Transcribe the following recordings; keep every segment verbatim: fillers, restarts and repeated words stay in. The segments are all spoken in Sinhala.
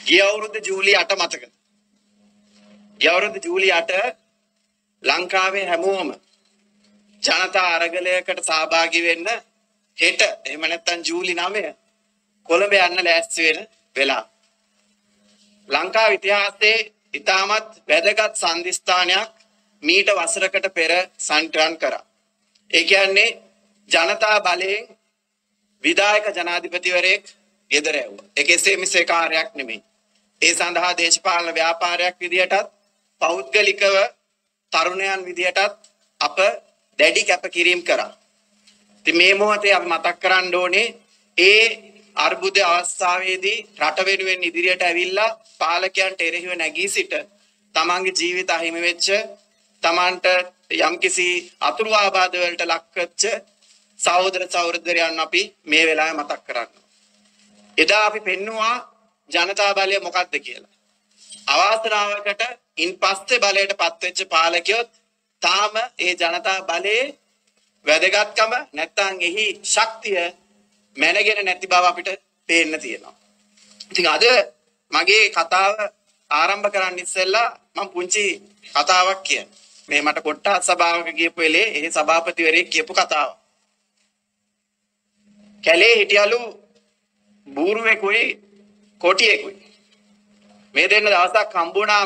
ගිය අවුරුද්ද ජූලි අට මතකද? ගිය අවුරුද්ද ජූලි අට ලංකාවේ හැමෝම ජනතා අරගලයකට සහභාගී වෙන්න හෙට එහෙම නැත්නම් ජූලි නවය කොළඹ යන්න ලෑස්ති වෙන වෙලාව. ලංකාව ඉතිහාසයේ ඉතාමත් වැදගත් සන්ධිස්ථානයක් මීට වසරකට පෙර සංක්‍රාන්ත කරා. ඒ කියන්නේ ජනතා බලයෙන් විධායක ජනාධිපතිවරයෙක් ගෙදර ඇව්වා. ඒක එසේ මෙසේ කාර්යයක් නෙමෙයි. ඒ සඳහා දේශපාලන ව්‍යාපාරයක් විදියටත් පෞද්ගලිකව තරුණයන් විදියටත් අප දැඩි කැපකිරීම කරා. ඉතින් මේ මොහොතේ අපි මතක් කරන්න ඕනේ ඒ අර්බුද අවස්ථාවේදී රට වෙනුවෙන් ඉදිරියට ඇවිල්ලා පාලකයන්ට එරෙහිව නැගී සිට තමන්ගේ ජීවිත අහිමි වෙච්ච තමන්ට යම්කිසි අතුරු ආබාධ වලට ලක්වෙච්ච සහෝදර සහෝදරයන් අපි මේ වෙලාවේ මතක් කරගන්නවා. එදා අපි පෙන්නුවා ජනතා බලය මොකක්ද කියලා. අවාසනාවකට ඉන් පස්සේ බලයට පත්වෙච්ච පාලකයොත් තාම ඒ ජනතා බලයේ වැදගත්කම නැත්නම් එහි ශක්තිය මැනගෙන නැති බව අපිට පේන්න තියෙනවා. ඉතින් අද මගේ කතාව ආරම්භ කරන්න ඉස්සෙල්ලා මම පුංචි කතාවක් කියන්න. මේ මට කොට්ටාස් සභාවක ගියපු වෙලේ ඒ සභාපතිවරයෙක් කියපු කතාව. කැලේ හිටියලු බූරුවෙකුයි කොටියෙකුයි. මේ දෙන්න දවසක් හම්බුණාම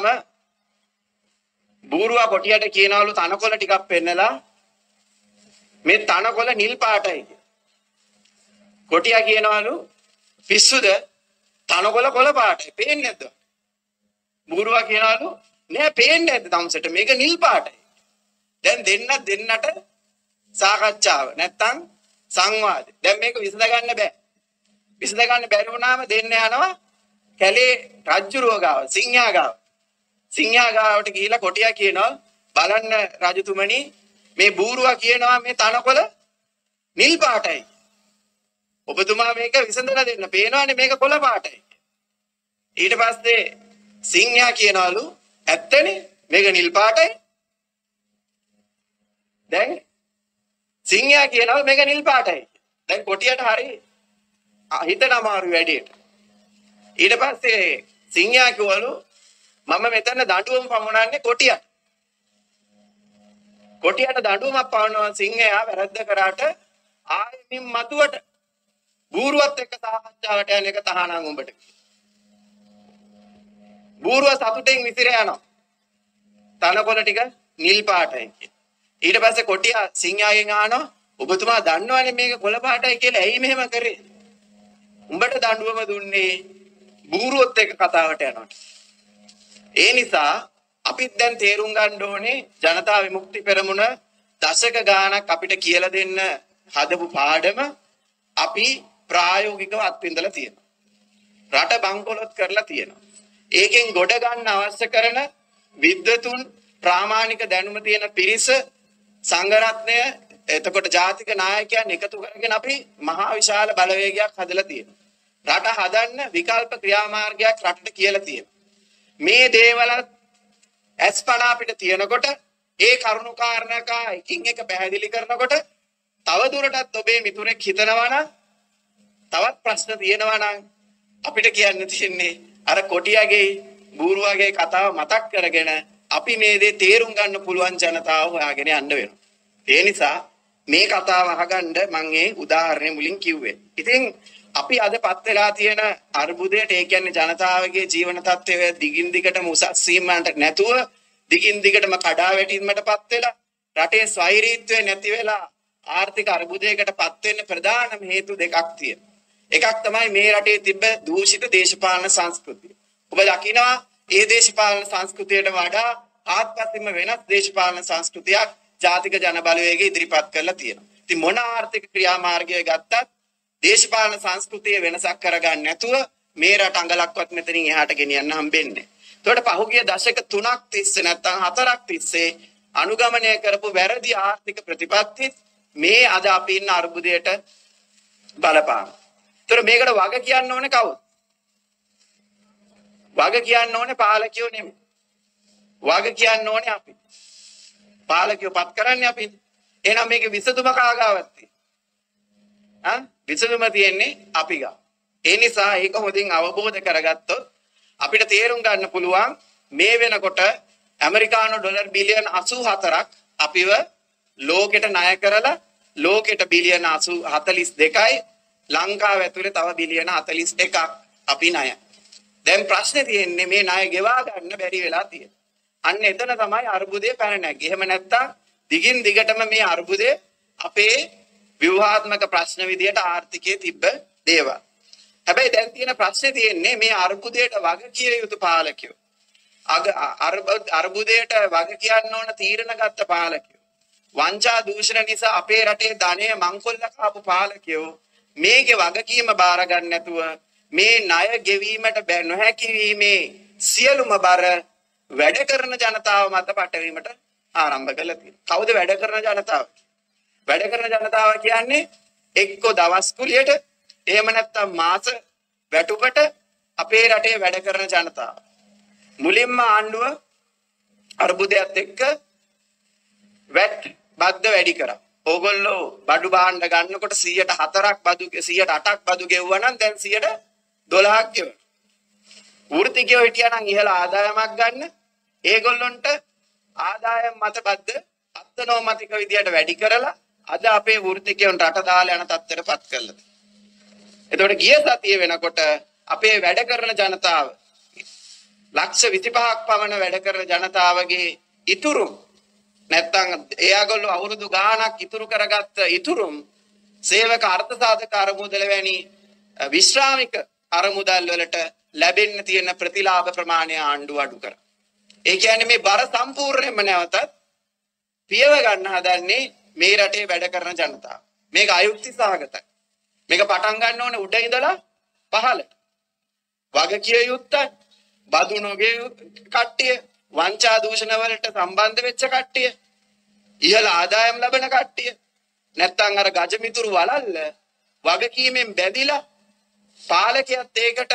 බූරුවා කොටියට කියනවලු තනකොළ ටිකක් පෙන්නලා මේ තනකොළ නිල් පාටයි. කොටියා කියනවලු පිස්සුද තනකොළ කොළ පාටයි පේන්නේ නැද්ද? බූරුවා කියනවලු නෑ පේන්නේ නැද්ද තමසට මේක නිල් පාටයි. දැන් දෙන්න දෙන්නට සාකච්ඡාව නැත්තම් සංවාදය. දැන් මේක විසඳ ගන්න බෑ. විසඳ ගන්න බැරි වුණාම දෙන්න යනවා කැලේ රජුරුව ගාව සිංහයා ගාව. සිංහයා ගාවට ගිහිලා කොටියා කියනවා බලන්න රජතුමනි මේ බූරුවා කියනවා මේ තනකොළ නිල් පාටයි. ඔබතුමා මේක විසඳලා දෙන්න. පේනවනේ මේක කොළ පාටයි. ඊට පස්සේ සිංහයා කියනවලු ඇත්තනේ මේක නිල් පාටයි. දැන් සිංහයා කියනවා මේක නිල් පාටයි. දැන් කොටියට හරි හිතන අමාරු වැඩේට. ඊට පස්සේ සිංහයා කිව්වලු මම මෙතන දඬුවම පමුණන්නේ කොටියට. කොටියට දඬුවමක් පවනවා සිංහයා වැරද්ද කරාට ආයෙමින් මතුවට බූරුවත් එක්ක සාකච්ඡාවට යන එක තහනම් උඹට. බූරුව සතුටෙන් විසිර යනවා. තනකොළ ටික නිල් පාටයි කියලා. ඊට පස්සේ කොටියා සිංහයාගෙන් අහනවා ඔබතුමා දන්නවනේ මේක කොළ පාටයි කියලා ඇයි මෙහෙම කරේ? උඹට දඬුවම දුන්නේ බූරුවත් එක්ක කතාවට යනකොට. ඒ නිසා අපිත් දැන් තේරුම් ගන්න ඕනේ ජනතා විමුක්ති පෙරමුණ දශක ගාණක් අපිට කියලා දෙන්න හදපු පාඩම අපි ප්‍රායෝගිකව අත්විඳලා තියෙනවා. රට බංකොලොත් කරලා තියෙනවා. ඒකෙන් ගොඩ ගන්න අවශ්‍ය කරන විද්වතුන් ප්‍රාමාණික දැනුම තියෙන පිරිස සංඝ රත්නය එතකොට ජාතික නායකයන් එකතු කරගෙන අපි මහා විශාල බලවේගයක් හදලා තියෙනවා. රට හදන්න විකල්ප ක්‍රියාමාර්ගයක් රටට කියලා තියෙනවා. මේ දේවල් ඇස්පන අපිට තියෙනකොට ඒ කරුණු කාරණක එකින් එක පැහැදිලි කරනකොට තව දුරටත් ඔබේ මිතුරෙක් හිතනවා නම් තවත් ප්‍රශ්න තියෙනවා නම් අපිට කියන්න තියෙන්නේ අර කොටියාගේ බූරුවාගේ කතාව මතක් කරගෙන අපි මේ දේ තේරුම් ගන්න පුළුවන් ජනතාව හොයාගෙන යන්න වෙනවා. ඒ නිසා මේ කතාව අහගන්න මම ඒ උදාහරණය මුලින් කිව්වේ. ඉතින් අපි අදපත් වෙලා තියෙන අර්බුදයට ඒ කියන්නේ ජනතාවගේ ජීවන තත්ත්වය දිගින් දිගටම උසස් වීමකට නැතුව දිගින් දිගටම කඩා වැටීමකටපත් වෙලා රටේ ස්වෛරීත්වය නැති වෙලා ආර්ථික අර්බුදයකටපත් වෙන්න ප්‍රධානම හේතු දෙකක් තියෙනවා. එකක් තමයි මේ රටේ තිබ්බ දූෂිත දේශපාලන සංස්කෘතිය. ඔබ දකිනවා ඒ දේශපාලන සංස්කෘතියට වඩා ආත්මයෙන්ම වෙනස් දේශපාලන සංස්කෘතියක් ජාතික ජන බලවේගය ඉදිරිපත් කරලා තියෙනවා. ඉතින් මොන ආර්ථික ක්‍රියාමාර්ගය ගත්තත් දේශපාලන සංස්කෘතිය වෙනසක් කරගන්න නැතුව මේ රට අඟලක්වත් මෙතනින් එහාට ගෙනියන්න හම්බෙන්නේ. ඒකට පහුගිය දශක තුනක් තිස්සේ නැත්නම් හතරක් තිස්සේ අනුගමනය කරපු වැරදි ආර්ථික ප්‍රතිපත්ති මේ අද අපි ඉන්න අර්බුදයට බලපාන. ඒතර මේකට වග කියන්න ඕනේ කවුද? වග කියන්න ඕනේ පාලකයෝ නෙමෙයි. වග කියන්න ඕනේ අපි. පාලකයෝ පත් කරන්නේ අපි. එහෙනම් මේකේ විසඳුම කාගාවත් තියෙන්නේ? ආ විසඳුම තියෙන්නේ අපි ගාව. ඒ නිසා ඒක හොඳින් අවබෝධ කරගත්තොත් අපිට තේරුම් ගන්න පුළුවන් මේ වෙනකොට ඇමරිකානු ඩොලර් බිලියන අසූ හතරක් අපිව ලෝකෙට ණය කරලා ලෝකෙට බිලියන හතළිස් දෙකයි ලංකාව ඇතුලේ තව බිලියන හතළිස් එකක් අපි ණය. දැන් ප්‍රශ්නේ තියෙන්නේ මේ ණය ගෙවා ගන්න බැරි වෙලා තියෙන. අන්න එතන තමයි අර්බුදේ පැන නැග්ගේ. එහෙම නැත්තම් දිගින් දිගටම මේ අර්බුදේ අපේ ව්‍යුහාත්මක ප්‍රශ්න විදියට ආර්ථිකයේ තිබ්බ දේවල්. හැබැයි දැන් තියෙන ප්‍රශ්නේ තියෙන්නේ මේ අර්බුදයට වග කිය යුතු පාලකයෝ. අර්බුදයට වග කියන්න ඕන තීරණ ගත්ත පාලකයෝ. වංචා දූෂණ නිසා අපේ රටේ ධනය මංකොල්ල කාපු පාලකයෝ මේකේ වගකීම බාර ගන්න නැතුව මේ ණය ගෙවීමට නොහැකි වීමේ සියලුම බර වැඩ කරන ජනතාව මත පටවීමට ආරම්භ කළා තියෙනවා. කවුද වැඩ කරන ජනතාව? වැඩ කරන ජනතාව කියන්නේ එක්ක දවස් කුලියට එහෙම නැත්නම් මාස වැටුපට අපේ රටේ වැඩ කරන ජනතාව. මුලින්ම ආණ්ඩුව අර්බුදයත් එක්ක වැට් බද්ද වැඩි කරා. ඕගොල්ලෝ බඩු භාණ්ඩ ගන්නකොට සියයට හතරක් බදු සියයට අටක් බදු ගෙවුවා නම් දැන් සියයට දොළහක් ගෙවනවා. වෘත්තිකයෝ හිටියා නම් ඉහළ ආදායමක් ගන්න ඒගොල්ලොන්ට ආදායම් මත බද්ද අත්නෝමතික විදියට වැඩි කරලා අද අපේ වෘත්තිකයන්ට රට දාලා යන තත්ත්වයටපත් කළා. එතකොට ගිය සතිය වෙනකොට අපේ වැඩ කරන ජනතාව ලක්ෂ විසිපහක් පමණ වැඩ කරන ජනතාවගේ ඉතුරු නැත්තම් එයාගොල්ලෝ අවුරුදු ගාණක් ඉතුරු කරගත්ත ඉතුරුම් සේවක අර්ථ සාධක අරමුදල වැනි විශ්‍රාමික අරමුදල් වලට ලැබෙන්න තියෙන ප්‍රතිලාභ ප්‍රමාණය ආණ්ඩුව අඩු කරා. ඒ කියන්නේ මේ බර සම්පූර්ණයෙන්ම නැවතත් පියව ගන්න හදන්නේ මේ රටේ වැඩ කරන ජනතාව. මේක අයුක්ති සහගතයි. මේක පටන් ගන්න ඕනේ උඩ ඉඳලා පහළට. වගකිය යුත්තයි බදු නොගේ කට්ටිය, වංචා දූෂණ වලට සම්බන්ධ වෙච්ච කට්ටිය, ඉහළ ආදායම් ලබන කට්ටිය, නැත්තම් අර ගජමිතුරු වලල්ල වගකීමෙන් බැඳිලා පාලකයාත් ඒකට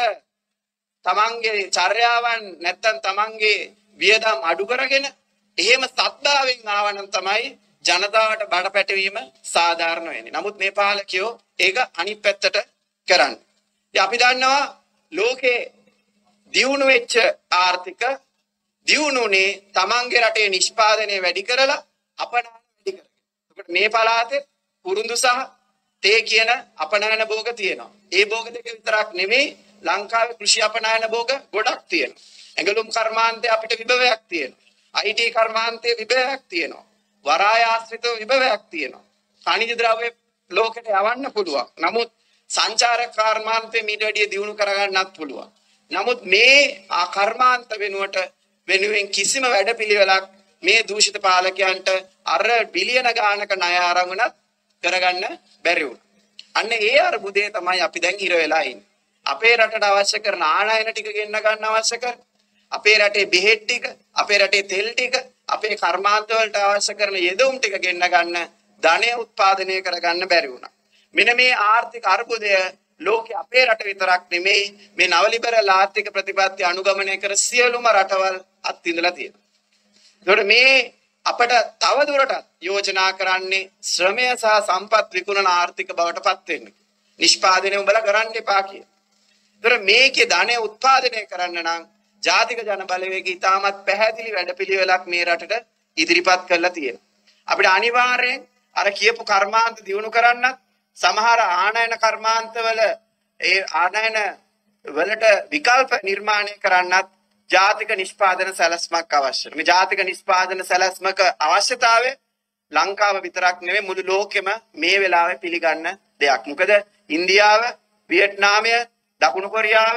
තමන්ගේ චර්යාවන් නැත්තම් තමන්ගේ වියදම් අඩු කරගෙන එහෙම සත්භාවයෙන් ආවනම් තමයි ජනතාවට බඩ පැටවීම සාධාරණ වෙන්නේ. නමුත් මේ පාලකයෝ ඒක අනිත් පැත්තට කරන්නේ. ඉතින් අපි දන්නවා ලෝකේ දියුණු වෙච්ච ආර්ථික දියුණුනේ තමන්ගේ රටේ නිෂ්පාදනය වැඩි කරලා අපනයන වැඩි කරගෙන. ඒකට මේ පළාතේ පුරුදු සහ තේ කියන අපනයන භෝග තියෙනවා. ඒ භෝග දෙක විතරක් නෙමෙයි ලංකාවේ කෘෂි අපනයන භෝග ගොඩක් තියෙනවා. ඇඟලුම් කර්මාන්තයේ අපිට විභවයක් තියෙනවා. ආයි ටී කර්මාන්තයේ විභවයක් තියෙනවා. වරාය ආශ්‍රිත විභවයක් තියෙනවා. khනිජ ද්‍රව්‍ය ලෝකෙට යවන්න පුළුවන්. නමුත් සංචාරක කර්මාන්තයේ මීට වැඩිය දියුණු කරගන්නත් පුළුවන්. නමුත් මේ ආ කර්මාන්ත වෙනුවට වෙනුවෙන් කිසිම වැඩපිළිවෙලක් මේ දූෂිත පාලකයන්ට අර බිලියන ගානක ණය ආරමුණක් කරගන්න බැරි වුණා. අන්න ඒ අර්බුදේ තමයි අපි දැන් හිර වෙලා ඉන්නේ. අපේ රටට අවශ්‍ය කරන ආනයන ටික ගෙන්න ගන්න අවශ්‍ය කර අපේ රටේ බෙහෙත් ටික, අපේ රටේ තෙල් ටික, අපේ කර්මාන්ත වලට අවශ්‍ය කරන යෙදවුම් ටික ගෙන්න ගන්න ධනය උත්පාදනය කරගන්න බැරි වුණා. මෙන්න මේ ආර්ථික අර්බුදය ලෝකේ අපේ රට විතරක් නෙමෙයි මේ නව ලිබරල් ආර්ථික ප්‍රතිපත්ති අනුගමනය කර සියලුම රටවල් අත්විඳලා තියෙනවා. ඒකට මේ අපට තව දුරටත් යෝජනා කරන්නේ ශ්‍රමය සහ සම්පත් විකුණන ආර්ථික බවට පත් වෙන්න. නිෂ්පාදනය උඹලා කරන්න එපා කිය. ඒතර මේකේ ධනය උත්පාදනය කරන්න නම් ජාතික ජන බලවේගය ඉතාමත් පැහැදිලි වැඩපිළිවෙලක් මේ රටට ඉදිරිපත් කරලා තියෙනවා. අපිට අනිවාර්යෙන් අර කියපු කර්මාන්ත දියුණු කරන්නත් සමහර ආනයන කර්මාන්තවල ඒ ආනයන වලට විකල්ප නිර්මාණය කරන්නත් ජාතික නිෂ්පාදන සැලැස්මක් අවශ්‍යයි. මේ ජාතික නිෂ්පාදන සැලැස්මක අවශ්‍යතාවය ලංකාව විතරක් නෙවෙයි මුළු ලෝකෙම මේ වෙලාවේ පිළිගන්න දෙයක්. මොකද ඉන්දියාව, වියට්නාමය, දකුණු කොරියාව,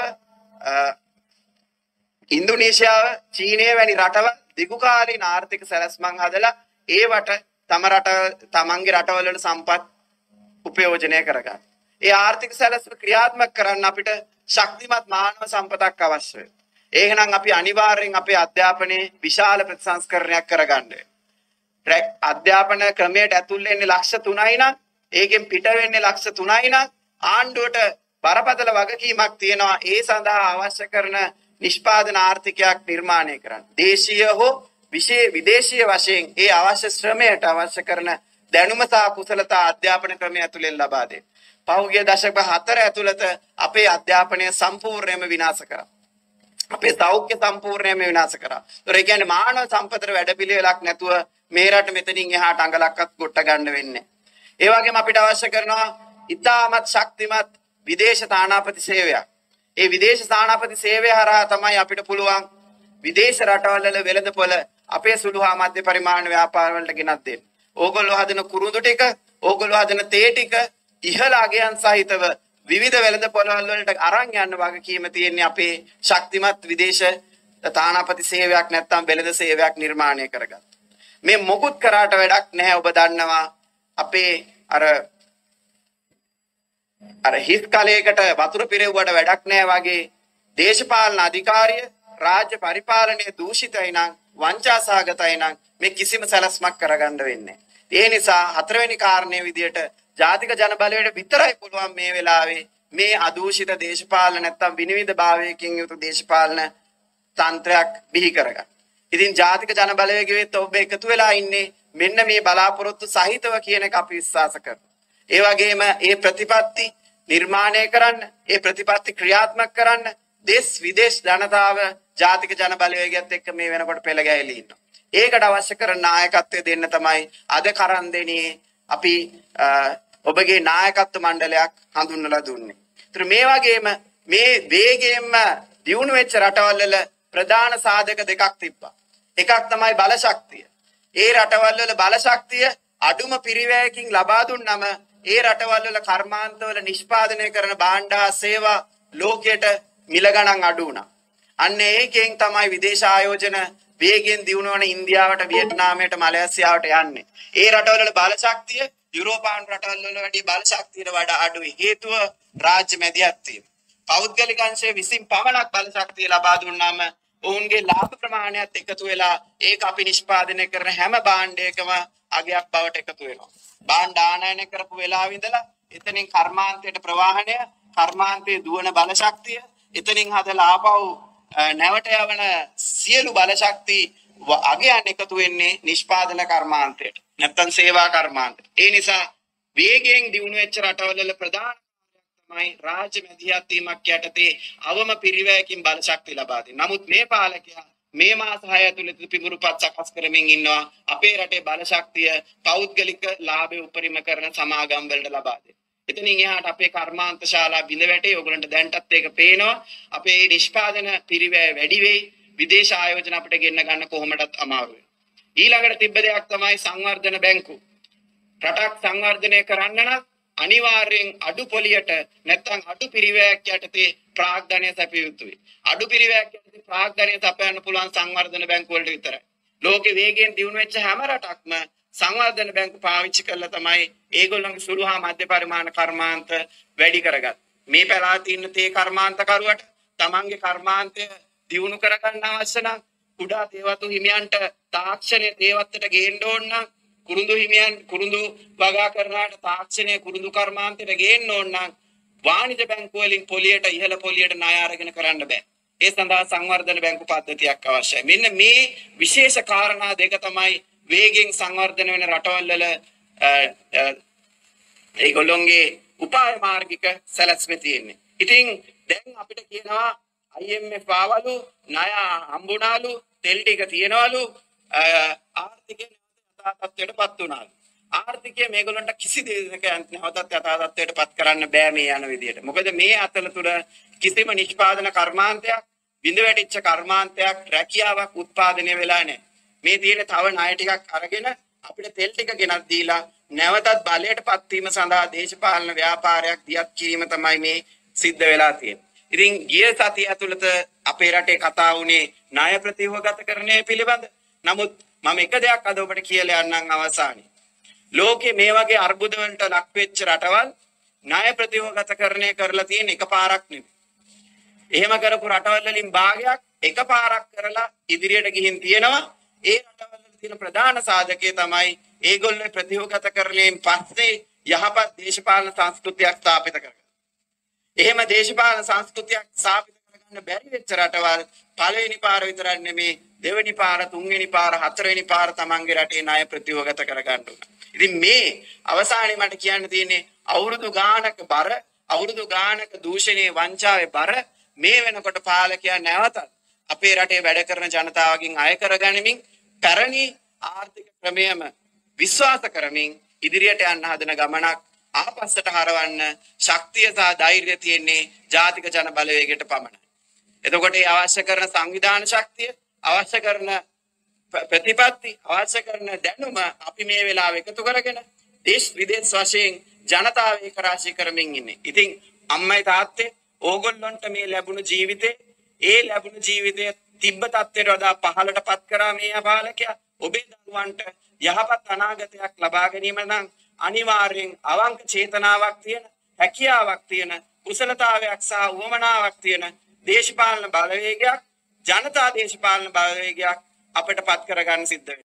ඉන්දුනීසියාව, චීනය වැනි රටවල් දිගුකාලීන ආර්ථික සැලැස්මක් හදලා ඒවට තම රට තමන්ගේ රටවල සම්පත් උපයෝජනය කරගන්න. ඒ ආර්ථික සැලැස්ම ක්‍රියාත්මක කරන්න අපිට ශක්තිමත් මානව සම්පතක් අවශ්‍යයි. එහෙනම් අපි අනිවාර්යෙන් අපේ අධ්‍යාපනයේ විශාල ප්‍රතිසංස්කරණයක් කරගන්න. අධ්‍යාපන ක්‍රමයට ඇතුල් වෙන්නේ ලක්ෂ තුනයි නම් ඒකෙන් පිට වෙන්නේ ලක්ෂ තුනයි නම් ආණ්ඩුවට බරපතල වගකීමක් තියෙනවා ඒ සඳහා අවශ්‍ය කරන නිෂ්පාදන ආර්ථිකයක් නිර්මාණය කරන්න. දේශීය හෝ විශේෂ විදේශීය වශයෙන් ඒ අවශ්‍ය ශ්‍රමයට අවශ්‍ය කරන දැනුම සහ කුසලතා අධ්‍යාපන ක්‍රමය ඇතුළෙන් ලබා දෙන්න. පහුගිය දශක හතර ඇතුළත අපේ අධ්‍යාපනය සම්පූර්ණයෙන්ම විනාශ කරා. අපේ සෞඛ්‍ය සම්පූර්ණයෙන්ම විනාශ කරා. ඒතර ඒ කියන්නේ මානව සම්පතට වැඩපිළිවෙලක් නැතුව මේ රට මෙතනින් එහාට අඟලක්වත් ගොට්ට ගන්න වෙන්නේ. ඒ වගේම අපිට අවශ්‍ය කරනවා ඉතාමත් ශක්තිමත් විදේශ තානාපති සේවයක්. ඒ විදේශ තානාපති සේවය හරහා තමයි අපිට පුළුවන් විදේශ රටවල් වල වෙළඳපොළ අපේ සුළු හා මධ්‍ය පරිමාණ ව්‍යාපාර වලට ගෙනත් දෙන්න. ඕගොල්ලෝ හදන කුරුඳු ටික, ඕගොල්ලෝ හදන තේ ටික ඉහළ අගයන් සහිතව විවිධ වෙළඳපොළ වලට අරන් යන්න වගකීම තියෙන්නේ අපේ ශක්තිමත් විදේශ තානාපති සේවයක් නැත්නම් වෙළඳ සේවයක් නිර්මාණය කරගන්න. මේ මොකුත් කරාට වැඩක් නැහැ. ඔබ දන්නවා අපේ අර අර හිස් කලයකට වතුර පිරෙව්වට වැඩක් නැහැ වගේ දේශපාලන අධිකාරිය රාජ්‍ය පරිපාලනයේ දූෂිතයි නම් වංචා සහගතයි නම් මේ කිසිම සැලැස්මක් කරගන්න වෙන්නේ නැහැ. ඒ නිසා හතරවෙනි කාරණේ විදියට ජාතික ජන බලවේගයට විතරයි පුළුවන් මේ වෙලාවේ මේ අදූෂිත දේශපාලන නැත්තම් විනිවිද භාවයකින් යුතු දේශපාලන තන්ත්‍රයක් බිහි කරගන්න. ඉතින් ජාතික ජන බලවේගයේත් ඔබ එකතු වෙලා ඉන්නේ මෙන්න මේ බලාපොරොත්තු සහිතව කියන එක අපි විශ්වාස කරනවා. ඒ වගේම මේ ප්‍රතිපත්ති නිර්මාණය කරන්න, ඒ ප්‍රතිපත්ති ක්‍රියාත්මක කරන්න දේශ විදේශ ජනතාව ජාතික ජන බලවේගයත් එක්ක මේ වෙනකොට පෙළ ගැහිලා ඉන්නවා. ඒකට අවශ්‍ය කරන නායකත්වය දෙන්න තමයි අද කරන් දෙන්නේ අපි ඔබගේ නායකත්ව මණ්ඩලයක් හඳුන්වලා දුන්නේ. ඒතර මේ වගේම මේ වේගයෙන්ම දියුණු වෙච්ච රටවල් වල ප්‍රධාන සාධක දෙකක් තිබ්බා. එකක් තමයි බලශක්තිය. ඒ රටවල් වල බලශක්තිය අඩුම පිරිවැයකින් ලබා දුන්නම ඒ රටවල් වල කර්මාන්තවල නිෂ්පාදනය කරන භාණ්ඩ හා සේවා ලෝකයට මිල ගණන් අඩු වුණා. අන්න ඒකෙන් තමයි විදේශ ආයෝජන වේගෙන් දියුණු වන ඉන්දියාවට, වියට්නාමයට, මලේසියාවට යන්නේ. ඒ රටවල වල බලශක්තිය යුරෝපානු රටවල් වල වැඩි බලශක්තියට වඩා අඩුයි. හේතුව රාජ්‍ය මැදිහත් වීම. පෞද්ගලික අංශයේ විසින් පමණක් බලශක්තිය ලබා දුන්නාම ඔවුන්ගේ ලාභ ප්‍රමාණයත් එකතු වෙලා ඒක අපි නිෂ්පාදනය කරන හැම භාණ්ඩයකම අගයක් බවට එකතු වෙනවා. භාණ්ඩ ආනයනය කරපු වෙලාව ඉඳලා එතනින් කර්මාන්තයට ප්‍රවාහණය, කර්මාන්තයේ දුවන බලශක්තිය, එතනින් හදලා ආපහු නැවට යවන සියලු බලශක්ති අගයන් එකතු වෙන්නේ නිෂ්පාදන කර්මාන්තයට. නැත්තම් සේවා කර්මාන්තයට. ඒ නිසා වේගයෙන් දියුණු වෙච්ච රටවල වල ප්‍රධාන තමයි රාජ්‍ය මැදිහත් වීමක් යටතේ අවම පිරිවැයකින් බලශක්තිය ලබා දෙන්නේ. නමුත් මේ පාලකයා මේ මාස හය ඇතුළත පිඹුරුපත් සකස් කරමින් ඉන්නවා අපේ රටේ බලශක්තිය පෞද්ගලික ලාභය උපරිම කරන සමාගම් වලට ලබා දෙන්න. එතනින් එහාට අපේ කර්මාන්ත ශාලා බිඳ වැටේ. ඔයගලන්ට දැන්ටත් ඒක පේනවා. අපේ නිෂ්පාදන පිරිවැය වැඩි වෙයි. විදේශ ආයෝජන අපිට ගෙන්න ගන්න කොහොමදත් අමාරු වෙනවා. ඊළඟට තිබ්බ දෙයක් තමයි සංවර්ධන බැංකු. රටක් සංවර්ධනය කරන්න නම් අනිවාර්යෙන් අඩු පොලියට නැත්නම් අඩු පිරිවැයක් යටතේ ප්‍රාග්ධනය සැපිය යුතුයි. අඩු පිරිවැයක් යටතේ ප්‍රාග්ධනය සපයන්න පුළුවන් සංවර්ධන බැංකු වලට විතරයි. ලෝකෙ වේගයෙන් දියුණු වෙච්ච හැම රටක්ම සංවර්ධන බැංකු පාවිච්චි කරලා තමයි ඒගොල්ලන්ගේ සුළු හා මධ්‍ය පරිමාණ කර්මාන්ත වැඩි කරගත්තේ. මේ පළාතේ ඉන්න තේ කර්මාන්තකරුවට තමන්ගේ කර්මාන්තය දියුණු කරගන්න අවශ්‍ය නම් කුඩා තේවතු හිමියන්ට තාක්ෂණයේ තේවත්තට ගේන්න ඕන නම් කුරුඳු හිමියන් කුරුඳු වගා කරනාට තාක්ෂණයේ කුරුඳු කර්මාන්තයට ගේන්න ඕන නම් වාණිජ බැංකු වලින් පොලියට ඉහළ පොලියට ණය අරගෙන කරන්න බෑ. ඒ සඳහා සංවර්ධන බැංකු පද්ධතියක් අවශ්‍යයි. මෙන්න මේ විශේෂ කාරණා දෙක තමයි වේගෙන් සංවර්ධන වෙන රටවල් වල ඒගොල්ලොන්ගේ උපාය මාර්ගික සැලැස්ම තියෙන්නේ. ඉතින් දැන් අපිට කියනවා I M F ආවලු ණය හම්බුණාලු තෙල් ටික තියනවලු ආර්ථිකය යථා තත්ත්වයටපත් වුණාලු. ආර්ථිකය මේගොල්ලන්ට කිසි දෙයක නැවතත් යථා තත්ත්වයටපත් කරන්න බෑ මේ යන විදියට. මොකද මේ අතරතුර කිසිම නිෂ්පාදන කර්මාන්තයක්, බිඳ වැටිච්ච කර්මාන්තයක්, රැකියාවක් උත්පාදනය වෙලා නැහැ. මේ තියෙන තව ණය ටිකක් අරගෙන අපිට තෙල් ටික ගෙනත් දීලා නැවතත් බලයටපත් වීම සඳහා දේශපාලන ව්‍යාපාරයක් දියත් කිරීම තමයි මේ සිද්ධ වෙලා තියෙන්නේ. ඉතින් ගිය සතිය ඇතුළත අපේ රටේ කතා වුණේ ණය ප්‍රතිව්‍යුහගතකරණය පිළිබඳ. නමුත් මම එක දෙයක් අද ඔබට කියලා යන්නම් අවසානයේ. ලෝකේ මේ වගේ අර්බුද වලට ලක් වෙච්ච රටවල් ණය ප්‍රතිව්‍යුහගතකරණය කරලා තියෙන එකපාරක් නෙවෙයි. එහෙම කරපු රටවල් වලින් භාගයක් එකපාරක් කරලා ඉදිරියට ගිහින් තියෙනවා. ඒ රටවල් වල තියෙන ප්‍රධාන සාධකය තමයි ඒගොල්ලෝ ප්‍රතිව්‍යුහගතකරණයෙන් පස්සේ යහපත් දේශපාලන සංස්කෘතියක් ස්ථාපිත කරගන්න. එහෙම දේශපාලන සංස්කෘතියක් ස්ථාපිත කරගන්න බැරි වෙච්ච රටවල් පළවෙනි පාර විතරක් නෙමේ දෙවෙනි පාර, තුන්වෙනි පාර, හතරවෙනි පාර තමන්ගේ රටේ ණය ප්‍රතිව්‍යුහගත කරගන්න ඕන. ඉතින් මේ අවසානයේ මට කියන්න තියෙන්නේ අවුරුදු ගානක බර, අවුරුදු ගානක දූෂණයේ වංචාවේ බර මේ වෙනකොට පාලකයා නැවතත් අපේ රටේ වැඩ කරන ජනතාවගෙන් අය කරගනිමින් පැරණි ආර්ථික ක්‍රමයම විශ්වාස කරමින් ඉදිරියට යන්න හදන ගමනක් ආපස්සට හරවන්න ශක්තිය සහ ධෛර්යය තියෙන්නේ ජාතික ජන බලවේගයට පමණයි. එතකොට ඒ අවශ්‍ය කරන සංවිධාන ශක්තිය, අවශ්‍ය කරන ප්‍රතිපත්ති, අවශ්‍ය කරන දැනුම අපි මේ වෙලාව එකතු කරගෙන දේශ විදේශ වශයෙන් ජනතාව ඒක රාශී කරමින් ඉන්නේ. ඉතින් අම්මයි තාත්තේ ඕගොල්ලන්ට මේ ලැබුණු ජීවිතේ, ඒ ලැබුණු ජීවිතය තිබ්බ තත්ත්වයට වඩා පහළටපත් කරා මේ පාලකයා. ඔබේ දරුවන්ට යහපත් අනාගතයක් ලබා ගැනීම නම් අනිවාර්යෙන් අවංක චේතනාවක් තියෙන, හැකියාවක් තියෙන, කුසලතාවයක් සහ උවමනාවක් තියෙන දේශපාලන බලවේගයක්, ජනතා දේශපාලන බලවේගයක් අපිට පත් කරගන්න සිද්ධ වෙනවා.